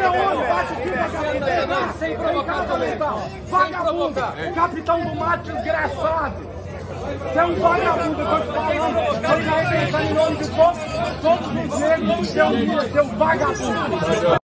onde? Bate aqui pra cá. Sem provocar também. Vagabundo. Capitão do mato desgraçado. Você é um vagabundo, eu tô te falando. Você tá pensando em nome do povo? Todos os negros, seu vagabundo.